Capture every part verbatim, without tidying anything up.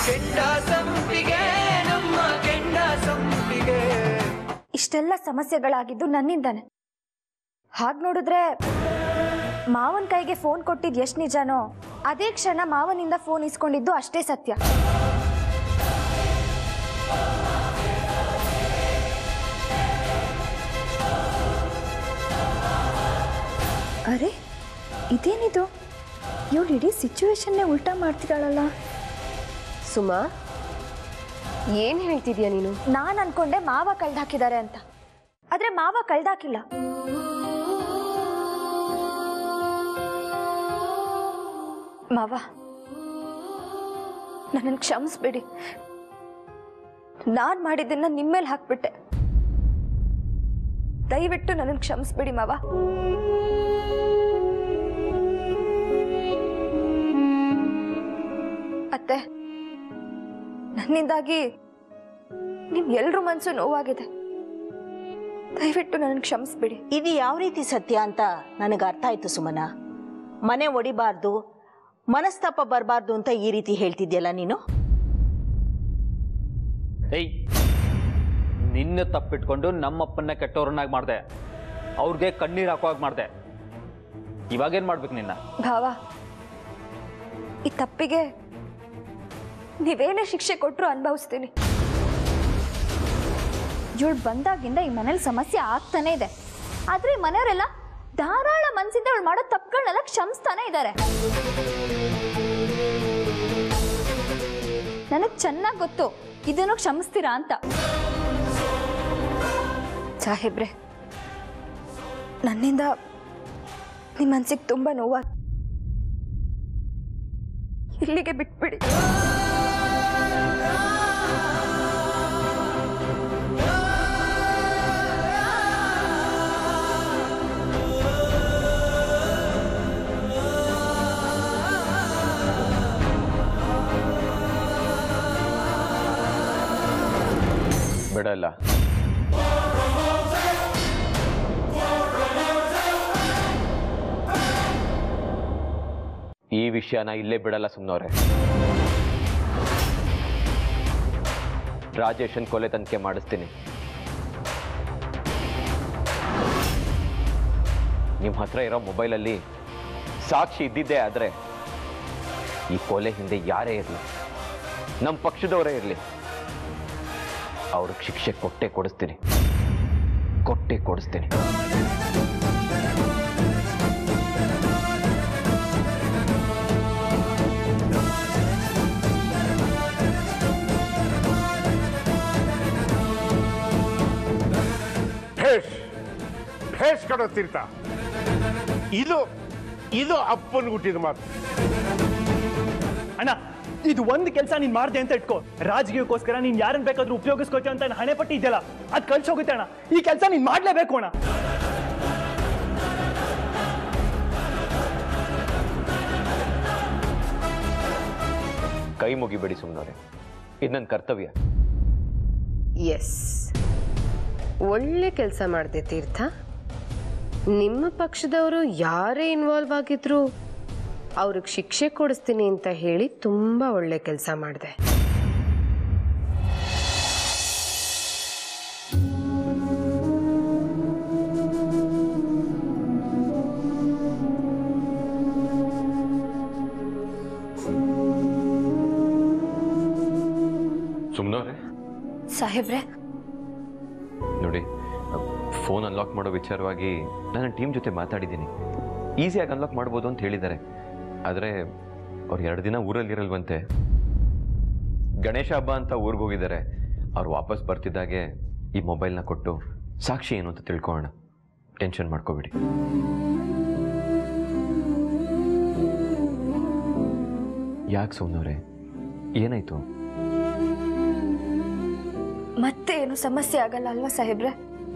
ಕೆಂಡ ಸಂಪಿಗೆ ನಮ್ಮ ಕೆಂಡ ಸಂಪಿಗೆ. ಇಷ್ಟೆಲ್ಲ ಸಮಸ್ಯೆಗಳಾಗಿದ್ದು ನನ್ನಿಂದಾನೆ. ಹಾಗೆ ನೋಡಿದ್ರೆ ಮಾವನ್ ಕೈಗೆ ಫೋನ್ ಕೊಟ್ಟಿದ್ದು ಎಷ್ಟು ನಿಜನೋ ಅದೇ ಕ್ಷಣ ಮಾವನಿಂದ ಫೋನ್ ಇಸ್ಕೊಂಡಿದ್ದು ಅಷ್ಟೇ ಸತ್ಯ. ಅರೆ ಇದೇನಿದು, ಇವಳು ಇಡೀ ಸಿಚುವೇಶನ್ನೇ ಉಲ್ಟಾ ಮಾಡ್ತಿದ್ದಾಳಲ್ಲ. ಸುಮಾ, ಏನ್ ಹೇಳ್ತಿದ್ಯಾ ನೀನು? ನಾನು ಅನ್ಕೊಂಡೆ ಮಾವ ಕಳ್ದಾಕಿದ್ದಾರೆ ಅಂತ, ಆದ್ರೆ ಮಾವ ಕಳ್ದಾಕಿಲ್ಲ. ಮಾವ, ನನ್ನನ್ನು ಕ್ಷಮಿಸ್ಬಿಡಿ. ನಾನ್ ಮಾಡಿದ್ದನ್ನ ನಿಮ್ಮೇಲೆ ಹಾಕ್ಬಿಟ್ಟೆ. ದಯವಿಟ್ಟು ನನ್ನನ್ನು ಕ್ಷಮಿಸ್ಬಿಡಿ ಮಾವ. ಅತ್ತೆ, ನನ್ನಿಂದಾಗಿ ನಿಮ್ ಎಲ್ರ ಮನ್ಸು ನೋವಾಗಿದೆ. ದಯವಿಟ್ಟು ನನ್ನನ್ನು ಕ್ಷಮಿಸ್ಬಿಡಿ. ಇದು ಯಾವ ರೀತಿ ಸತ್ಯ ಅಂತ ನನಗೆ ಅರ್ಥ ಆಯ್ತು ಸುಮನ. ಮನೆ ಒಡಿಬಾರ್ದು, ಮನಸ್ತಾಪ ಬರಬಾರ್ದು ಅಂತ ಈ ರೀತಿ ಹೇಳ್ತಿದ್ಯಲ್ಲ ನೀನು. ಏಯ್, ನಿನ್ನ ತಪ್ಪಿಟ್ಕೊಂಡು ನಮ್ಮಪ್ಪನ್ನ ಕೆಟ್ಟವ್ರನ್ನಾಗಿ ಮಾಡ್ದೆ, ಅವ್ರಿಗೆ ಕಣ್ಣೀರು ಹಾಕುವಾಗ ಮಾಡ್ದೆ. ಇವಾಗೇನ್ ಮಾಡ್ಬೇಕು ನಿನ್ನ? ಭಾವ, ಈ ತಪ್ಪಿಗೆ ನೀವೇನೇ ಶಿಕ್ಷೆ ಕೊಟ್ಟರು ಅನುಭವಿಸ್ತೀನಿ. ಇವಳು ಬಂದಾಗಿಂದ ಈ ಮನೇಲಿ ಸಮಸ್ಯೆ ಆಗ್ತಾನೆ ಇದೆ. ಆದ್ರೆ ಈ ಮನೆಯವರೆಲ್ಲ ಧಾರಾಳ ಮನಸ್ಸಿಂದ ಇವಳು ಮಾಡೋ ತಪ್ಪುಗಳನ್ನೆಲ್ಲ ಕ್ಷಮಿಸ್ತಾನೆ ಇದ್ದಾರೆ. ನನಗೆ ಚೆನ್ನಾಗಿ ಗೊತ್ತು ಇದನ್ನು ಕ್ಷಮಿಸ್ತೀರಾ ಅಂತ. ಸಾಹೇಬ್ರೆ, ನನ್ನಿಂದ ನಿಮ್ಮ ಮನಸ್ಸಿಗೆ ತುಂಬಾ ನೋವು. ಇಲ್ಲಿಗೆ ಬಿಟ್ಬಿಡಿ. ಬಿಡಲ್ಲ. ಈ ವಿಷಯನ ಇಲ್ಲೇ ಬಿಡಲ್ಲ ಸುಮ್ನವ್ರೆ. ರಾಜೇಶನ್ ಕೊಲೆ ತನಿಖೆ ಮಾಡಿಸ್ತೀನಿ. ನಿಮ್ಮ ಹತ್ರ ಇರೋ ಮೊಬೈಲಲ್ಲಿ ಸಾಕ್ಷಿ ಇದ್ದಿದ್ದೇ ಆದ್ರೆ ಈ ಕೊಲೆ ಹಿಂದೆ ಯಾರೇ ಇರಲಿ, ನಮ್ಮ ಪಕ್ಷದವರೇ ಇರಲಿ, ಅವ್ರಿಗೆ ಶಿಕ್ಷೆ ಕೊಟ್ಟೆ ಕೊಡಿಸ್ತೀನಿ, ಕೊಟ್ಟೆ ಕೊಡಿಸ್ತೀನಿ. ಭೇಷ್ ಭೇಷ್ ಕಡೋ ತೀರ್ಥ. ಇದು ಇದು ಅಪ್ಪನ ಹುಟ್ಟಿದ ಮಾತು. ಅಣ್ಣ, ಇದು ಒಂದು ಕೆಲಸ ನೀನ್ ಮಾಡ್ದೆ ಅಂತ ಇಟ್ಕೋ. ರಾಜಕೀಯಕ್ಕೋಸ್ಕರ ನೀನ್ ಯಾರನ್ನ ಬೇಕಾದ್ರೂ ಉಪಯೋಗಿಸ್ಕೋತೀಯ ಅಂತ ಹಣೆ ಪಟ್ಟಿ ಇದೆಯಲ್ಲ, ಅದ್ ಕಳ್ಸಿ ಹೋಗುತ್ತೆ ಅಣ್ಣ. ಈ ಕೆಲಸ ನೀನ್ ಮಾಡ್ಲೇಬೇಕು ಅಣ್ಣ. ಕೈ ಮುಗಿಬೇಡಿ ಸುಮ್ಮನವ್ರೆ, ಇದು ನನ್ನ ಕರ್ತವ್ಯ. ಎಸ್, ಒಳ್ಳೆ ಕೆಲಸ ಮಾಡಿದೆ ತೀರ್ಥ. ನಿಮ್ಮ ಪಕ್ಷದವರು ಯಾರೇ ಇನ್ವಾಲ್ವ್ ಆಗಿದ್ರು ಅವ್ರಿಗೆ ಶಿಕ್ಷೆ ಕೊಡಿಸ್ತೀನಿ ಅಂತ ಹೇಳಿ ತುಂಬಾ ಒಳ್ಳೆ ಕೆಲಸ ಮಾಡಿದೆ. ಸುಮ್ಮನವ್ರೆ, ಸಾಹೇಬ್ರೆ, ನೋಡಿ, ಫೋನ್ ಅನ್ಲಾಕ್ ಮಾಡೋ ವಿಚಾರವಾಗಿ ನಾನು ಟೀಮ್ ಜೊತೆ ಮಾತಾಡಿದ್ದೀನಿ. ಈಸಿಯಾಗಿ ಅನ್ಲಾಕ್ ಮಾಡ್ಬೋದು ಅಂತ ಹೇಳಿದ್ದಾರೆ. ಆದರೆ ಅವ್ರು ಎರಡು ದಿನ ಊರಲ್ಲಿರಲ್ವಂತೆ. ಗಣೇಶ ಹಬ್ಬ ಅಂತ ಊರಿಗೆ ಹೋಗಿದ್ದಾರೆ. ಅವ್ರು ವಾಪಸ್ ಬರ್ತಿದ್ದಾಗೆ ಈ ಮೊಬೈಲ್ನ ಕೊಟ್ಟು ಸಾಕ್ಷಿ ಏನು ಅಂತ ತಿಳ್ಕೊಳ್ಳೋಣ. ಟೆನ್ಷನ್ ಮಾಡ್ಕೋಬೇಡಿ. ಯಾಕೆ ಸುಮ್ಮನವ್ರೆ, ಏನಾಯ್ತು? ಮತ್ತೆ ಏನು ಸಮಸ್ಯೆ ಆಗಲ್ಲ ಅಲ್ವಾ ಸಾಹೇಬ್ರೆ?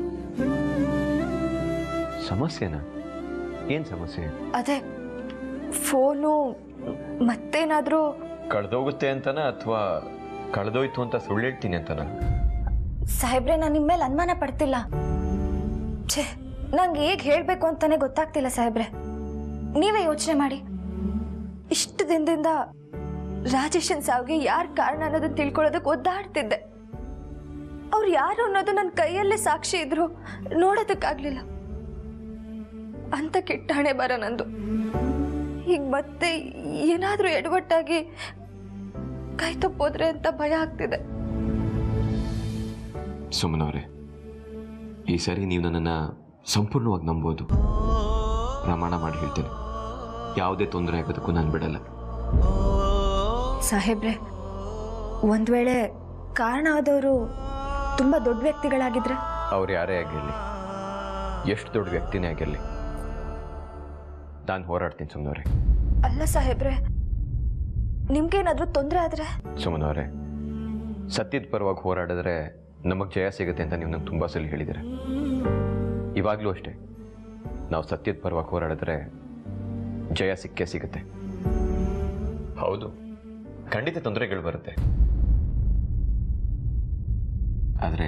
ಸಮಸ್ಯೆನಾ? ಏನ್ ಸಮಸ್ಯೆ? ಅದೇ ಫೋನು ಮತ್ತೇನಾದ್ರೂ ಕಳೆದೋಗುತ್ತೆ ಅಂತನ ಅಥವಾ ಕಳೆದೋಯ್ತು ಅಂತ ಸುಳ್ಳು ಹೇಳ್ತೀನಿ ಅಂತನ? ಸಾಹೇಬ್ರೆ, ನಾನು ನಿಮ್ಮ ಮೇಲೆ ಅನುಮಾನ ಪಡ್ತಿಲ್ಲ. ಛೇ, ನಂಗೆ ಹೇಗೆ ಹೇಳಬೇಕು ಅಂತಾನೆ ಗೊತ್ತಾಗ್ತಿಲ್ಲ ಸಾಹೇಬ್ರೆ. ನೀವೇ ಯೋಚನೆ ಮಾಡಿ. ಇಷ್ಟು ದಿನದಿಂದ ರಾಜೇಶನ್ ಸಾವಿಗೆ ಯಾರು ಕಾರಣ ಅನ್ನೋದನ್ನ ತಿಳ್ಕೊಳ್ಳೋದಕ್ಕೆ ಒದ್ದಾಡ್ತಿದ್ದೆ. ಅವ್ರು ಯಾರು ಅನ್ನೋದು ನನ್ನ ಕೈಯಲ್ಲೇ ಸಾಕ್ಷಿ ಇದ್ರು ನೋಡೋದಕ್ಕಾಗ್ಲಿಲ್ಲ. ಅಂತ ಕೆಟ್ಟ ಹಣೆ ಬರ ನಂದು. ಈಗ ಮತ್ತೆ ಏನಾದ್ರೂ ಎಡವಟ್ಟಾಗಿ ಕೈ ತಪ್ಪೋದ್ರೆ ಅಂತ ಭಯ ಆಗ್ತಿದೆ. ಸುಮ್ಮನವ್ರೆ, ಈ ಸರಿ ನೀವು ನನ್ನನ್ನು ಸಂಪೂರ್ಣವಾಗಿ ನಂಬೋದು. ಪ್ರಮಾಣ ಮಾಡಿ ಹೇಳ್ತೇನೆ, ಯಾವುದೇ ತೊಂದರೆ ಆಗೋದಕ್ಕೂ ನಾನು ಬಿಡಲ್ಲ. ಸಾಹೇಬ್ರೆ, ಒಂದ್ ವೇಳೆ ಕಾರಣ ಆದವರು ತುಂಬಾ ದೊಡ್ಡ ವ್ಯಕ್ತಿಗಳಾಗಿದ್ರೆ? ಅವ್ರು ಯಾರೇ ಆಗಿರಲಿ, ಎಷ್ಟು ದೊಡ್ಡ ವ್ಯಕ್ತಿನೇ ಆಗಿರಲಿ, ನಾನು ಹೋರಾಡ್ತೀನಿ ಸುಮ್ಮನವ್ರೆ. ಅಲ್ಲ ಸಾಹೇಬ್ರೆ, ನಿಮ್ಗೇನಾದ್ರೂ ತೊಂದರೆ ಆದ್ರೆ? ಸುಮ್ಮನವ್ರೆ, ಸತ್ಯದ ಪರವಾಗಿ ಹೋರಾಡಿದ್ರೆ ನಮಗೆ ಜಯ ಸಿಗುತ್ತೆ ಅಂತ ನೀವು ನಂಗೆ ತುಂಬ ಸಲ ಹೇಳಿದ್ದೀರ. ಇವಾಗಲೂ ಅಷ್ಟೇ, ನಾವು ಸತ್ಯದ ಪರವಾಗಿ ಹೋರಾಡಿದ್ರೆ ಜಯ ಸಿಕ್ಕೇ ಸಿಗುತ್ತೆ. ಹೌದು, ಖಂಡಿತ ತೊಂದರೆಗಳು ಬರುತ್ತೆ, ಆದರೆ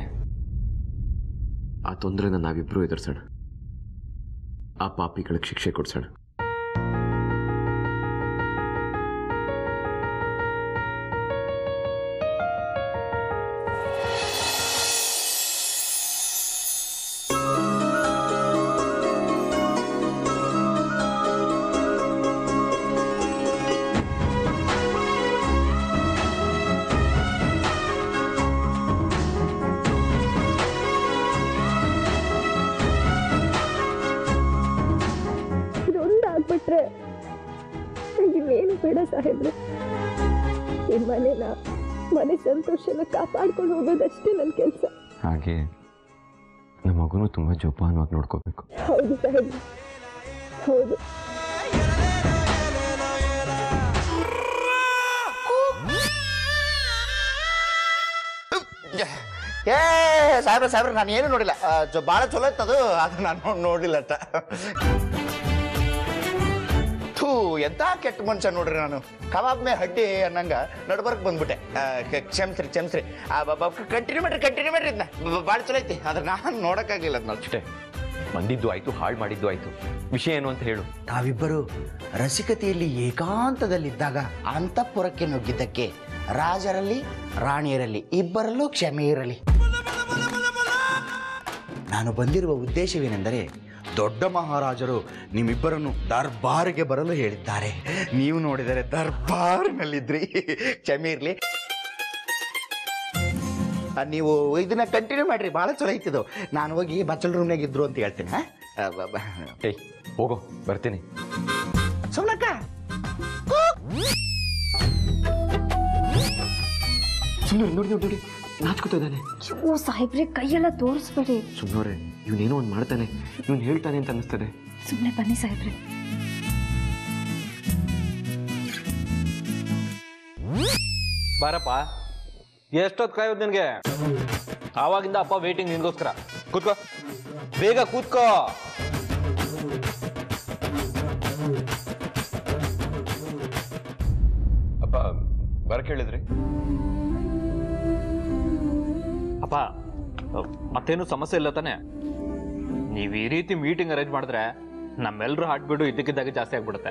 ಆ ತೊಂದರೆನ ನಾವಿಬ್ಬರೂ ಎದುರಿಸೋಣ. ಆ ಪಾಪಿಗಳಿಗೆ ಶಿಕ್ಷೆ ಕೊಡಿಸೋಣ. ಬಿಟ್ರೆ ಇನ್ನೇನು ಬೇಡ ಸಾಹೇಬ್ರೆ. ಈ ಮನೆನ ಮನೆ ಸಂತೋಷನ ಕಾಪಾಡ್ಕೊಂಡು ಹೋಗೋದಷ್ಟೇ ನನ್ನ ಕೆಲಸ. ಹಾಗೆ ನಮ್ಮ ಮಗುನು ತುಂಬ ಜೋಪಾನವಾಗಿ ನೋಡ್ಕೋಬೇಕು. ಹೌದು ಸಾಹೇಬ್ರೆ, ಹೌದು. ಏ ಸಾಹೇಬ್ರೆ ಸಾಹೇಬ್ರೆ ನಾನು ಏನು ನೋಡಿಲ್ಲ. ಭಾಳ ಚಲೋ ಇತ್ತು ಅದು, ಅದು ನಾನು ನೋಡಲಿಲ್ಲ ಅಷ್ಟ. ಥೂ, ಎಂತ ಕೆಟ್ಟ ಮನುಷ್ಯ ನೋಡ್ರಿ ನಾನು. ಕಬಾಬ್ ಮೇ ಹಡ್ಡಿ ಅನ್ನಂಗ ನಡ್ಬರ್ಕ್ ಬಂದ್ಬಿಟ್ಟೆ. ಕ್ಷಮಿಸ್ರಿ ಕ್ಷಮಿಸ್ರಿ. ಕಂಟಿನ್ಯೂ ಮಾಡ್ರಿ ಕಂಟಿನ್ಯೂ ಮಾಡ್ರಿ, ಇದನ್ನ ಭಾಳ ಚಲೋ ಐತಿ. ಆದ್ರೆ ನಾನು ನೋಡೋಕ್ಕಾಗಲಿಲ್ಲ ಅದನ್ನ ಅಷ್ಟೇ. ಬಂದಿದ್ದು ಆಯ್ತು, ಹಾಳು ಮಾಡಿದ್ದು ಆಯ್ತು, ವಿಷಯ ಏನು ಅಂತ ಹೇಳು. ನಾವಿಬ್ಬರು ರಸಿಕತೆಯಲ್ಲಿ ಏಕಾಂತದಲ್ಲಿದ್ದಾಗ ಅಂತಃಪುರಕ್ಕೆ ನುಗ್ಗಿದ್ದಕ್ಕೆ ರಾಜರಲ್ಲಿ ರಾಣಿಯರಲ್ಲಿ ಇಬ್ಬರಲ್ಲೂ ಕ್ಷಮೆ ಇರಲಿ. ನಾನು ಬಂದಿರುವ ಉದ್ದೇಶವೇನೆಂದರೆ, ದೊಡ್ಡ ಮಹಾರಾಜರು ನಿಮ್ಮಿಬ್ಬರನ್ನು ದರ್ಬಾರಿಗೆ ಬರಲು ಹೇಳಿದ್ದಾರೆ. ನೀವು ನೋಡಿದರೆ ದರ್ಬಾರ್ನಲ್ಲಿದ್ರಿ. ಕ್ಷಮೆ ಇರಲಿ. ನೀವು ಇದನ್ನ ಕಂಟಿನ್ಯೂ ಮಾಡ್ರಿ, ಭಾಳ ಚಲೋ ಐತಿದ್ದು. ನಾನು ಹೋಗಿ ಬಚ್ಚಲ್ ರೂಮ್ನಾಗ ಇದ್ರು ಅಂತ ಹೇಳ್ತೀನಿ. ಏಯ್ ಹೋಗೋ, ಬರ್ತೀನಿ. ಸುಮ್ನಕ್ಕ ಸುಮ್ಮನೆ ನೋಡಿ ನೋಡಿ ನೋಡಿ ನಾಚ್ಕೋತಾ ಇದ್ದಾನೆ. ಓ ಸಾಹೇಬ್ರೆ, ಕೈಯೆಲ್ಲ ತೋರಿಸ್ಬೇಡಿ. ಸುಮ್ಮನವ್ರೆ, ಇವನೇನೋ ಒಂದು ಮಾಡ್ತಾನೆ, ಇವನು ಹೇಳ್ತಾನೆ ಅಂತ ಅನ್ನಿಸ್ತದೆ. ಸುಮ್ಮನೆ ಬನ್ನಿ ಸಾಹೇಬ್ರೆ. ಬಾರಪ್ಪ, ಎಷ್ಟೊತ್ತು ಕಾಯೋದು ನಿನಗೆ? ಆವಾಗಿಂದ ಅಪ್ಪ ವೇಟಿಂಗ್ ನಿನ್ಗೋಸ್ಕರ. ಕೂತ್ಕೋ, ಬೇಗ ಕೂತ್ಕೋ. ಅಪ್ಪ ಬರಕ್ಕೆ ಹೇಳಿದ್ರಿ? ಅಪ್ಪ, ಮತ್ತೇನು ಸಮಸ್ಯೆ ಇಲ್ಲ ತಾನೆ? ನೀವು ಈ ರೀತಿ ಮೀಟಿಂಗ್ ಅರೇಂಜ್ ಮಾಡಿದ್ರೆ ನಮ್ಮೆಲ್ಲರೂ ಹಾರ್ಟ್ ಬೀಟು ಇದ್ದಕ್ಕಿದ್ದಾಗ ಜಾಸ್ತಿ ಆಗ್ಬಿಡುತ್ತೆ.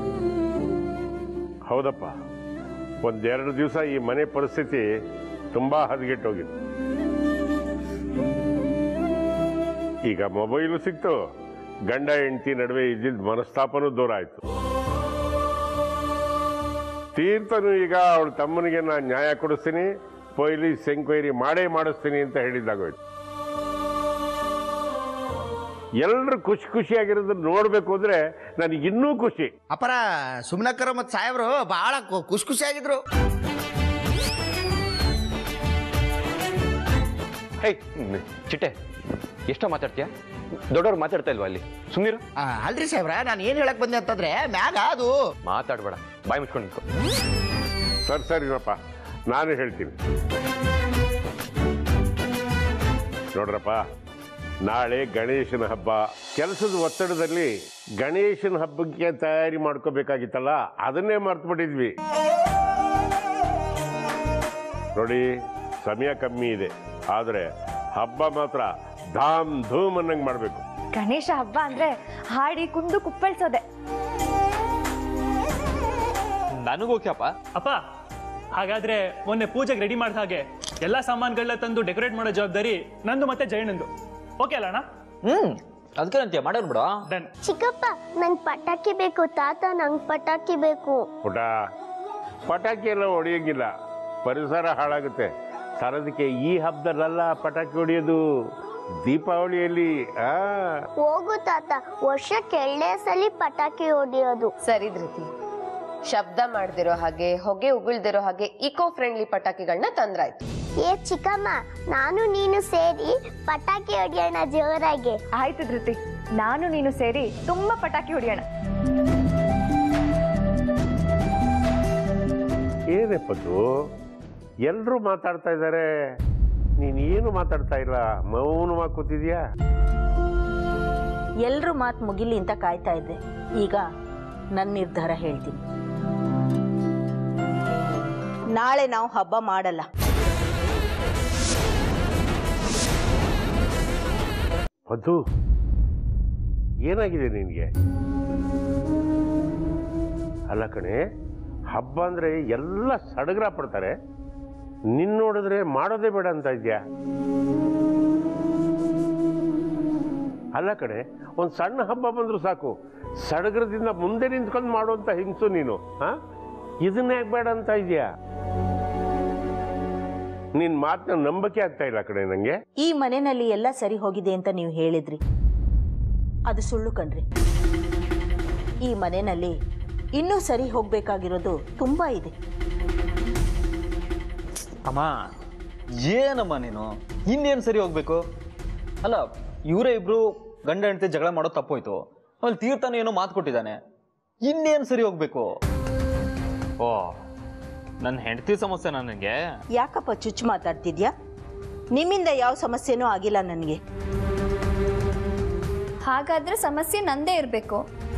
ಹೌದಪ್ಪ, ಒಂದೆರಡು ದಿವಸ ಈ ಮನೆ ಪರಿಸ್ಥಿತಿ ತುಂಬಾ ಹದಗೆಟ್ಟೋಗಿತ್ತು. ಈಗ ಮೊಬೈಲು ಸಿಕ್ತು, ಗಂಡ ಹೆಂಡತಿ ನಡುವೆ ಇದ್ದಿದ್ದ ಮನಸ್ತಾಪನೂ ದೂರ ಆಯ್ತು. ತೀರ್ಥನು ಈಗ ಅವಳ ತಮ್ಮನಿಗೆ ನಾನು ನ್ಯಾಯ ಕೊಡಿಸ್ತೀನಿ, ಪೊಲೀಸ್ ಎಂಕ್ವೈರಿ ಮಾಡೇ ಮಾಡಿಸ್ತೀನಿ ಅಂತ ಹೇಳಿದ್ದಾಗೋಯ್ತು. ಎಲ್ಲರೂ ಖುಷಿ ಖುಷಿಯಾಗಿರೋದನ್ನ ನೋಡ್ಬೇಕು ಅಂದ್ರೆ ನನಗೆ ಇನ್ನೂ ಖುಷಿ. ಅಪರ ಸುಮ್ನಕ್ಕರ ಮತ್ತು ಸಾಹೇಬ್ರು ಬಹಳ ಖುಷಿ ಖುಷಿಯಾಗಿದ್ರು. ಹೇ ಚಿಟ್ಟೆ, ಎಷ್ಟೋ ಮಾತಾಡ್ತೀಯ? ದೊಡ್ಡವ್ರು ಮಾತಾಡ್ತಾ ಇಲ್ವಾ ಅಲ್ಲಿ? ಸುಮ್ಮನಿರು. ಅಲ್ರಿ ಸಾಹೇಬ್ರ, ನಾನು ಏನು ಹೇಳಕ್ ಬಂದೆ ಅಂತಂದ್ರೆ ಮ್ಯಾಗ ಅದು. ಮಾತಾಡ್ಬೇಡ, ಬಾಯಿ ಮುಚ್ಕೊಂಡು ನಿಂತ್ಕೊ. ಸರಿ ಸರಿನಪ್ಪ, ನಾನು ಹೇಳ್ತೀನಿ. ನೋಡ್ರಪ್ಪ, ನಾಳೆ ಗಣೇಶನ ಹಬ್ಬ. ಕೆಲಸದ ಒತ್ತಡದಲ್ಲಿ ಗಣೇಶನ ಹಬ್ಬಕ್ಕೆ ತಯಾರಿ ಮಾಡ್ಕೋಬೇಕಾಗಿತ್ತಲ್ಲ, ಅದನ್ನೇ ಮರ್ತ್ಬಿಟ್ಟಿದ್ವಿ. ನೋಡಿ, ಸಮಯ ಕಮ್ಮಿ ಇದೆ, ಆದರೆ ಹಬ್ಬ ಮಾತ್ರ ಧಾಮ್ ಧೂಮ್ ಅನ್ನಂಗೆ ಮಾಡಬೇಕು. ಗಣೇಶ ಹಬ್ಬ ಅಂದ್ರೆ ಹಾಡಿ ಕುಂದು ಕುಪ್ಪಳಿಸೋದೆ. ನನಗೂ ಓಕೆ ಅಪ್ಪ. ಅಪ್ಪ ಹಾಗಾದ್ರೆ ಮೊನ್ನೆ ಪೂಜೆಗೆ ರೆಡಿ ಮಾಡಿದ ಹಾಗೆ ಎಲ್ಲ ಸಾಮಾನುಗಳನ್ನ ತಂದು ಡೆಕೋರೇಟ್ ಮಾಡೋ ಜವಾಬ್ದಾರಿ ನಂದು ಮತ್ತೆ ಜಯಣ್ಣಂದು. ಓಕೆ ಅಲ್ಲ ಅಣ್ಣ? ಹ್ಮ್ ಅದಕ್ಕೆ ಅಂತೀಯ ಮಾಡೋಣ ಬಿಡ. ಡನ್. ಚಿಕ್ಕಪ್ಪ ನಂಗೆ ಪಟಾಕಿ ಬೇಕು ತಾತ, ನಂಗೆ ಪಟಾಕಿ ಬೇಕು. ಪುಟ ಪಟಾಕಿ ಎಲ್ಲ ಹೊಡೆಯೋಂಗಿಲ್ಲ, ಪರಿಸರ ಹಾಳಾಗುತ್ತೆ. ಸರದಕ್ಕೆ ಈ ಹಬ್ಬದಲ್ಲ ಪಟಾಕಿ ಹೊಡೆಯೋದು, ದೀಪಾವಳಿಯಲ್ಲಿ. ಆ ಹೋಗು ತಾತ, ವರ್ಷಕ್ಕೆ ಎರಡೇ ಸಲ ಪಟಾಕಿ ಹೊಡೆಯೋದು. ಸರಿ ಧೃತಿ, ಶಬ್ದ ಮಾಡ್ದಿರೋ ಹಾಗೆ ಹೊಗೆ ಉಗುಳ್ದಿರೋ ಹಾಗೆ ಇಕೋ ಫ್ರೆಂಡ್ಲಿ ಪಟಾಕಿಗಳನ್ನ ತಂದ್ರಾಯ್ತು. ಏ ಚಿಕ್ಕಮ್ಮ, ನಾನು ನೀನು ಸೇರಿ ಪಟಾಕಿ ಹೊಡೆಯೋಣ ಜೋರಾಗಿ. ಆಯ್ತು ಧೃತಿ, ನಾನು ನೀನು ಸೇರಿ ತುಂಬಾ ಪಟಾಕಿ ಹೊಡೆಯೋಣ. ಏನಪ್ಪದು ಎಲ್ರೂ ಮಾತಾಡ್ತಾ ಇದ್ದಾರೆ, ನೀನೇನು ಮಾತಾಡ್ತಾ ಇಲ್ಲ, ಮೌನವಾಗಿ ಕೂತಿದ್ಯಾ? ಎಲ್ರೂ ಮಾತು ಮುಗಿಲಿ ಅಂತ ಕಾಯ್ತಾ ಇದ್ದೆ. ಈಗ ನನ್ನ ನಿರ್ಧಾರ ಹೇಳ್ತೀನಿ. ನಾಳೆ ನಾವು ಹಬ್ಬ ಮಾಡಲ್ಲ. ಅದು ಏನಾಗಿದೆ ನಿನಗೆ? ಅಲ್ಲ ಕಣೆ, ಹಬ್ಬ ಅಂದ್ರೆ ಎಲ್ಲ ಸಡಗರ ಪಡ್ತಾರೆ, ನಿನ್ನ ನೋಡಿದ್ರೆ ಮಾಡೋದೇ ಬೇಡ ಅಂತ ಇದ್ಯಾ? ಅಲ್ಲ ಕಣೆ, ಒಂದು ಸಣ್ಣ ಹಬ್ಬ ಬಂದ್ರು ಸಾಕು, ಸಡಗರದಿಂದ ಮುಂದೆ ನಿಂತ್ಕೊಂಡು ಮಾಡುವಂತ ಹಿಂಸು ನೀನು. ಹಾ, ಇದನ್ನ ಯಾಕೆ ಬೇಡ ಅಂತ ಇದೆಯಾ? ನಿನ್ ಮಾತನ್ನ ನಂಬಕ್ಕೆ ಆಗ್ತಾ ಇಲ್ಲ ಕಣೆ ನಂಗೆ. ಈ ಮನೆಯಲ್ಲಿ ಎಲ್ಲ ಸರಿ ಹೋಗಿದೆ ಅಂತ ನೀವು ಹೇಳಿದ್ರಿ, ಅದು ಸುಳ್ಳು ಕಣ್ರಿ. ಈ ಮನೆಯಲ್ಲಿ ಇನ್ನೂ ಸರಿ ಹೋಗ್ಬೇಕಾಗಿರೋದು ತುಂಬಾ ಇದೆ. ಅಮ್ಮ ಏನಮ್ಮ ನೀನು, ಇನ್ನೇನು ಸರಿ ಹೋಗ್ಬೇಕು? ಅಲ್ಲ, ಇವರೇ ಇಬ್ರು ಗಂಡ ಹೆಂಡತಿ ಜಗಳ ಮಾಡೋದು ತಪ್ಪೋಯ್ತು, ಆಮೇಲೆ ತೀರ್ಥನ ಏನೋ ಮಾತು ಕೊಟ್ಟಿದ್ದಾನೆ, ಇನ್ನೇನು ಸರಿ ಹೋಗ್ಬೇಕು? ಓ, ನನ್ನ ಹೆಂಡತಿ ಸಮಸ್ಯೆ ನನಗೆ. ಯಾಕಪ್ಪ ಚುಚ್ಚು ಮಾತಾಡ್ತಿದ್ಯಾ? ನಿಮ್ಮಿಂದ ಯಾವ ಸಮಸ್ಯೆನೂ ಆಗಿಲ್ಲ ನನಗೆ. ಹಾಗಾದ್ರೆ ಸಮಸ್ಯೆ ನಂದೇ ಇರಬೇಕು.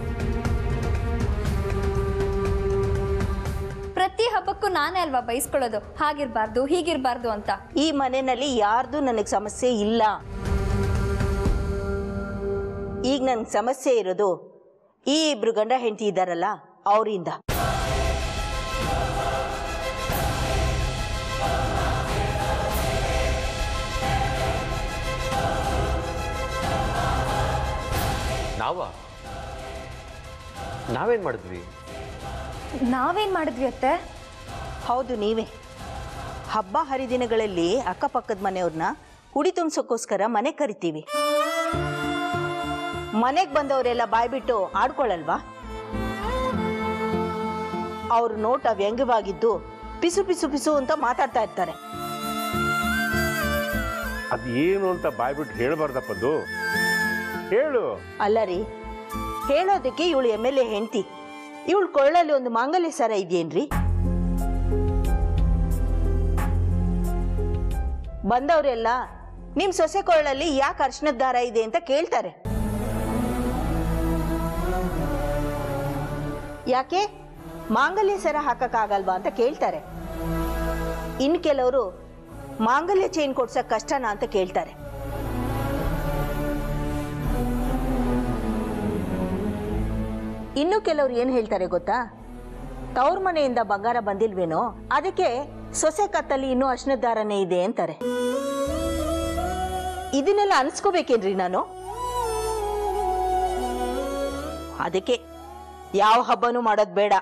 ಪ್ರತಿ ಹಬ್ಬಕ್ಕೂ ನಾನೇ ಅಲ್ವಾ ಬಯಸ್ಕೊಳ್ಳೋದು, ಹಾಗಿರ್ಬಾರ್ದು ಹೀಗಿರ್ಬಾರ್ದು ಅಂತ. ಈ ಮನೆಯಲ್ಲಿ ಯಾರ್ದು ನನಗೆ ಸಮಸ್ಯೆ ಇಲ್ಲ. ಈಗ ನನ್ಗೆ ಸಮಸ್ಯೆ ಇರೋದು ಈ ಇಬ್ರು ಗಂಡ ಹೆಂಡತಿ ಇದ್ದಾರಲ್ಲ ಅವರಿಂದ. ನಾವ ನಾವೇನ್ ಮಾಡಿದ್ವಿ? ನಾವೇನ್ ಮಾಡಿದ್ವಿ ಅತ್ತೆ? ಹೌದು, ನೀವೇ. ಹಬ್ಬ ಹರಿದಿನಗಳಲ್ಲಿ ಅಕ್ಕಪಕ್ಕದ ಮನೆಯವ್ರನ್ನ ಉಡಿ ತುಂಬಿಸೋಕ್ಕೋಸ್ಕರ ಮನೆ ಕರಿತೀವಿ. ಮನೆಗೆ ಬಂದವರೆಲ್ಲ ಬಾಯ್ಬಿಟ್ಟು ಆಡ್ಕೊಳ್ಳಲ್ವಾ? ಅವ್ರ ನೋಟ ವ್ಯಂಗ್ಯವಾಗಿದ್ದು ಪಿಸು ಪಿಸು ಪಿಸು ಅಂತ ಮಾತಾಡ್ತಾ ಇರ್ತಾರೆ. ಅದೇನು ಅಂತ ಬಾಯ್ಬಿಟ್ಟು ಹೇಳ್ಬಾರ್ದಪ್ಪದು, ಹೇಳು. ಅಲ್ಲ ರೀ, ಹೇಳೋದಕ್ಕೆ ಇವಳು ಎಮ್ ಎಲ್ ಎ ಹೆಂಡತಿ, ಇವಳು ಕೊಳ್ಳಲ್ಲಿ ಒಂದು ಮಾಂಗಲ್ಯ ಸರ ಇದೆಯೇನ್ರಿ? ಬಂದವರೆಲ್ಲ ನಿಮ್ ಸೊಸೆ ಕೊಳ್ಳಲ್ಲಿ ಯಾಕೆ ಅರ್ಶನದ ದಾರ ಇದೆ ಅಂತ ಕೇಳ್ತಾರೆ. ಯಾಕೆ ಮಾಂಗಲ್ಯ ಸರ ಹಾಕಕ್ಕಾಗಲ್ವಾ ಅಂತ ಕೇಳ್ತಾರೆ. ಇನ್ ಕೆಲವರು ಮಾಂಗಲ್ಯ ಚೈನ್ ಕೊಡ್ಸಕ್ ಕಷ್ಟನಾ ಅಂತ ಕೇಳ್ತಾರೆ. ಇನ್ನು ಕೆಲವ್ರು ಏನ್ ಹೇಳ್ತಾರೆ ಗೊತ್ತಾ? ತವ್ರ ಮನೆಯಿಂದ ಬಂಗಾರ ಬಂದಿಲ್ವೇನೋ, ಅದಕ್ಕೆ ಸೊಸೆ ಕತ್ತಲ್ಲಿ ಇನ್ನೂ ಅರ್ಶನದ ದಾರನೇ ಇದೆ ಅಂತಾರೆ. ಇದನ್ನೆಲ್ಲ ಅನ್ಸ್ಕೋಬೇಕೇನ್ರಿ ನಾನು? ಅದಕ್ಕೆ ಯಾವ ಹಬ್ಬನೂ ಮಾಡೋದ್ ಬೇಡ.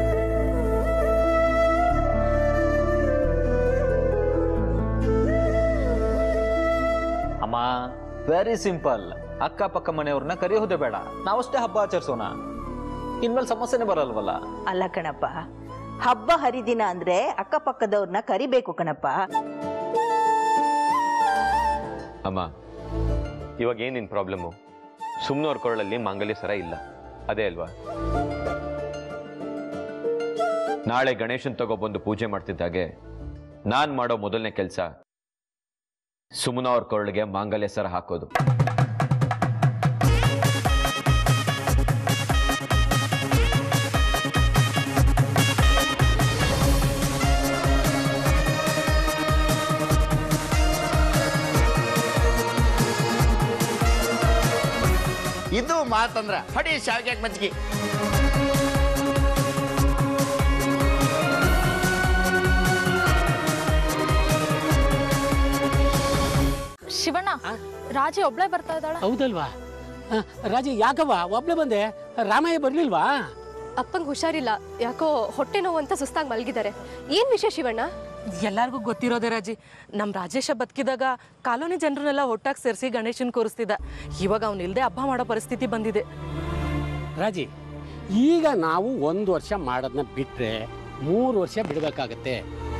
ಅಮ್ಮ, ವೆರಿ ಸಿಂಪಲ್. ಅಕ್ಕಪಕ್ಕ ಮನೆಯವ್ರನ್ನ ಕರೆಯೋದೇ ಬೇಡ, ನಾವಷ್ಟೇ ಹಬ್ಬ ಆಚರಿಸೋಣ, ಇನ್ಮೇಲೆ ಸಮಸ್ಯೆನೇ ಬರಲ್ವಲ್ಲ. ಅಲ್ಲ ಕಣಪ್ಪ, ಹಬ್ಬ ಹರಿದಿನ ಅಂದ್ರೆ ಅಕ್ಕಪಕ್ಕದವ್ರನ್ನ ಕರಿಬೇಕು ಕಣಪ್ಪ. ಅಮ್ಮ, ಇವಾಗ ಏನ್ ನಿನ್ ಪ್ರಾಬ್ಲಮ್ಮು? ಸುಮ್ಮನೆ ಅವ್ರ ಕೊಳ್ಳಲ್ಲಿ ಮಾಂಗಲ್ಯ ಸರ ಇಲ್ಲ, ಅದೇ ಅಲ್ವಾ? ನಾಳೆ ಗಣೇಶನ್ ತಗೊಬಂದು ಪೂಜೆ ಮಾಡ್ತಿದ್ದಾಗೆ ನಾನ್ ಮಾಡೋ ಮೊದಲನೇ ಕೆಲಸ ಸುಮ್ಮನ ಅವ್ರ ಕೊಳ್ಳಿಗೆ ಮಾಂಗಲ್ಯ ಸರ ಹಾಕೋದು. ಇದು ಮಾತಂದ್ರ ಹೊಡಿ ಶಾವ್ಗ್ಯಾಗ ಮಜ್ಜಿಗೆ. ರಾಜಿ ಒಬ್ಳೆ ಬರ್ತಾ ಇದ್ದಾಳ. ಹೌದಲ್ವಾ? ರಾಜಿ ಯಾಕವ್ವ ಒಬ್ಳೆ ಬಂದೆ? ರಾಮಯ್ಯ ಬರ್ಲಿಲ್ವಾ? ಅಪ್ಪಂಗೆ ಹುಷಾರಿಲ್ಲ, ಯಾಕೋ ಹೊಟ್ಟೆ ನೋವು ಅಂತ ಸುಸ್ತಾಗಿ ಮಲಗಿದ್ದಾರೆ. ಏನ್ ವಿಷಯ ಶಿವಣ್ಣ? ಎಲ್ಲಾರ್ಗೂ ಗೊತ್ತಿರೋದೇ ರಾಜಿ, ನಮ್ಮ ರಾಜೇಶ ಬದುಕಿದಾಗ ಕಾಲೋನಿ ಜನರನ್ನೆಲ್ಲ ಒಟ್ಟಾಗಿ ಸೇರಿಸಿ ಗಣೇಶನ್ ಕೂರಿಸ್ತಿದ್ದ. ಇವಾಗ ಅವನಿಲ್ದೆ ಹಬ್ಬ ಮಾಡೋ ಪರಿಸ್ಥಿತಿ ಬಂದಿದೆ. ರಾಜಿ, ಈಗ ನಾವು ಒಂದು ವರ್ಷ ಮಾಡೋದನ್ನ ಬಿಟ್ರೆ ಮೂರು ವರ್ಷ ಬಿಡಬೇಕಾಗತ್ತೆ.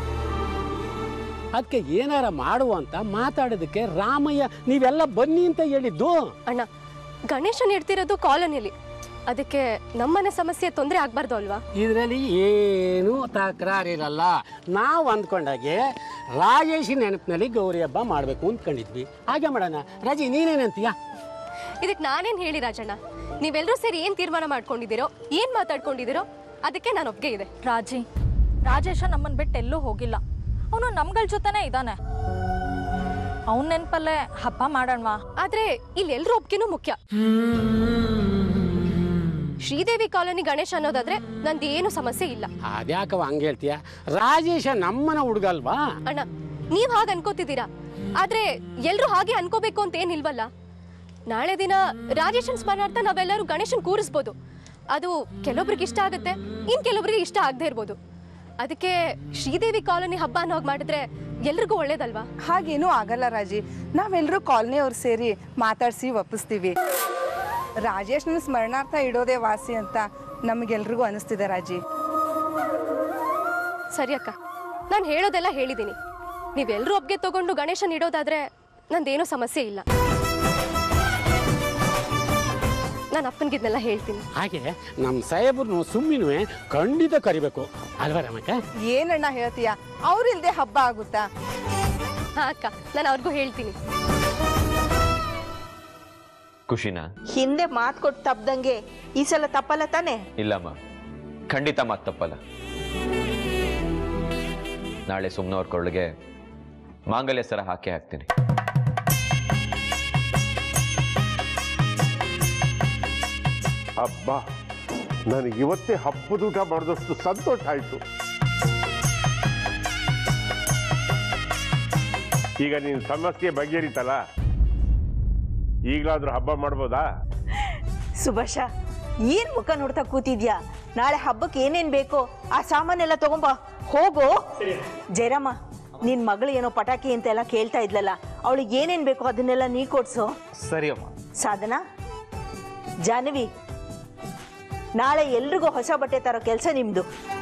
ಅದಕ್ಕೆ ಏನಾರ ಮಾಡುವ ಅಂತ ಮಾತಾಡೋದಕ್ಕೆ ರಾಮಯ್ಯ ನೀವೆಲ್ಲ ಬನ್ನಿ ಅಂತ ಹೇಳಿದ್ದು. ಅಣ್ಣ, ಗಣೇಶನ್ ಇಡ್ತಿರೋದು ಕಾಲೋನಿಯಲ್ಲಿ, ಅದಕ್ಕೆ ನಮ್ಮನೆ ಸಮಸ್ಯೆ ತೊಂದರೆ ಆಗ್ಬಾರ್ದು ಅಲ್ವಾ? ಇದರಲ್ಲಿ ಏನು ತಕರಾರಿರಲ್ಲ. ನಾವು ಅಂದ್ಕೊಂಡಾಗೆ ರಾಜೇಶಿ ನೆನಪಿನಲ್ಲಿ ಗೌರಿ ಹಬ್ಬ ಮಾಡಬೇಕು ಅಂದ್ಕೊಂಡಿದ್ವಿ, ಹಾಗೆ ಮಾಡೋಣ. ರಾಜಿ, ನೀನೇನಂತೀಯ? ಇದಕ್ಕೆ ನಾನೇನು ಹೇಳಿ ರಾಜಣ್ಣ, ನೀವೆಲ್ಲರೂ ಸೇರಿ ಏನು ತೀರ್ಮಾನ ಮಾಡ್ಕೊಂಡಿದ್ದೀರೋ, ಏನು ಮಾತಾಡ್ಕೊಂಡಿದ್ದೀರೋ ಅದಕ್ಕೆ ನಾನು ಒಪ್ಪಿಗೆ ಇದೆ. ರಾಜಿ, ರಾಜೇಶ ನಮ್ಮನ್ನ ಬಿಟ್ಟು ಎಲ್ಲೂ ಹೋಗಿಲ್ಲ, ಅವನು ನಮ್ಗಳ ಜೊತೆನೇ ಇದ್ದಾನೆ. ಅವನ ನೆನಪಲ್ಲೇ ಹಬ್ಬ ಮಾಡೋಣವಾ? ಆದ್ರೆ ಇಲ್ಲಿ ಎಲ್ರೂ ಒಪ್ಪಿಗೆನೂ ಮುಖ್ಯ. ಶ್ರೀದೇವಿ ಕಾಲೋನಿ ಗಣೇಶ ಅನ್ನೋದಾದ್ರೆ ನಂದು ಏನು ಸಮಸ್ಯೆ ಇಲ್ಲ. ಅದ್ಯಾಕವ ಹಂಗೆ ಹೇಳ್ತೀಯ? ರಾಜೇಶ ನಮ್ಮನ ಹುಡುಗಲ್ವಾ? ಅಣ್ಣ, ನೀವ್ ಹಾಗೆ ಅನ್ಕೋತಿದ್ದೀರಾ, ಆದ್ರೆ ಎಲ್ರು ಹಾಗೆ ಅನ್ಕೋಬೇಕು ಅಂತ ಏನಿಲ್ವಲ್ಲ. ನಾಳೆ ದಿನ ರಾಜೇಶನ್ ಸ್ಮರಣಾರ್ಥ ನಾವೆಲ್ಲರೂ ಗಣೇಶನ್ ಕೂರಿಸ್ಬೋದು. ಅದು ಕೆಲವೊಬ್ರಿಗೆ ಇಷ್ಟ ಆಗುತ್ತೆ, ಇನ್ ಕೆಲವೊಬ್ರಿಗೆ ಇಷ್ಟ ಆಗದೆ ಇರ್ಬೋದು. ಅದಕ್ಕೆ ಶ್ರೀದೇವಿ ಕಾಲೋನಿ ಹಬ್ಬ ಅನ್ನೋಗ್ ಮಾಡಿದ್ರೆ ಎಲ್ರಿಗೂ ಒಳ್ಳೇದಲ್ವಾ? ಹಾಗೇನೂ ಆಗಲ್ಲ ರಾಜಿ, ನಾವೆಲ್ಲರೂ ಕಾಲೋನಿಯವ್ರು ಸೇರಿ ಮಾತಾಡಿಸಿ ಒಪ್ಪಿಸ್ತೀವಿ. ರಾಜೇಶ್ನ ಸ್ಮರಣಾರ್ಥ ಇಡೋದೇ ವಾಸಿ ಅಂತ ನಮಗೆಲ್ರಿಗೂ ಅನಿಸ್ತಿದೆ ರಾಜಿ. ಸರಿ ಅಕ್ಕ, ನಾನು ಹೇಳೋದೆಲ್ಲ ಹೇಳಿದ್ದೀನಿ. ನೀವೆಲ್ಲರೂ ಒಪ್ಪಿಗೆ ತಗೊಂಡು ಗಣೇಶನ್ ಇಡೋದಾದ್ರೆ ನಂದೇನೂ ಸಮಸ್ಯೆ ಇಲ್ಲ. ನಾನು ಅಪ್ಪನಿಗಿದ್ನೆಲ್ಲ ಹೇಳ್ತೀನಿ. ಹಾಗೆ ನಮ್ಮ ಸಾಹೇಬ್ರು ಸುಮ್ಮಿನುವೆ ಖಂಡಿತ ಕರಿಬೇಕು ಅಲ್ವಾ ರಮಕ್ಕ? ಏನಣ್ಣ ಹೇಳ್ತೀಯ? ಅವ್ರಿಲ್ದೆ ಹಬ್ಬ ಆಗುತ್ತಾ? ಹಾ ಅಕ್ಕ, ನಾನು ಅವ್ರಿಗೂ ಹೇಳ್ತೀನಿ. ಖುಷಿನಾ? ಹಿಂದೆ ಮಾತು ಕೊಟ್ಟು ತಪ್ಪದಂಗೆ ಈ ಸಲ ತಪ್ಪಲ್ಲ ತಾನೆ? ಇಲ್ಲಮ್ಮ, ಖಂಡಿತ ಮಾತು ತಪ್ಪಲ್ಲ. ನಾಳೆ ಸುಮ್ಮನವ್ರ ಕೊಳ್ಳಗೆ ಮಾಂಗಲ್ಯ ಸರ ಹಾಕಿ ಹಾಕ್ತೀನಿ. ಹಬ್ಬ, ನನಗೆ ಇವತ್ತೇ ಹಬ್ಬದ ಊಟ ಮಾಡಿದಷ್ಟು ಸಂತೋಷ ಆಯಿತು. ಈಗ ನಿನ್ನ ಸಮಸ್ಯೆ ಬಗೆಹರಿತಲ್ಲ, ಈಗಲಾದ್ರೂ ಹಬ್ಬ ಮಾಡ್ಬೋದಾ? ಸುಭಾಷ, ಏನ್ ಮುಖ ನೋಡ್ತಾ ಕೂತಿದ್ಯಾ? ನಾಳೆ ಹಬ್ಬಕ್ಕೆ ಏನೇನ್ ಬೇಕೋ ಆ ಸಾಮಾನೆಲ್ಲ ತಗೊಂಬ ಹೋಗೋ. ಜಯರಾಮ, ನಿನ್ ಮಗಳು ಏನೋ ಪಟಾಕಿ ಅಂತ ಎಲ್ಲ ಕೇಳ್ತಾ ಇದ್ಲಲ್ಲ, ಅವಳಿಗೆ ಏನೇನ್ ಬೇಕೋ ಅದನ್ನೆಲ್ಲ ನೀ ಕೊಡ್ಸೋ. ಸರಿ ಅಮ್ಮ. ಸಾಧನಾ, ಜಾಹ್ನವಿ, ನಾಳೆ ಎಲ್ರಿಗೂ ಹೊಸ ಬಟ್ಟೆ ತರೋ ಕೆಲಸ ನಿಮ್ದು.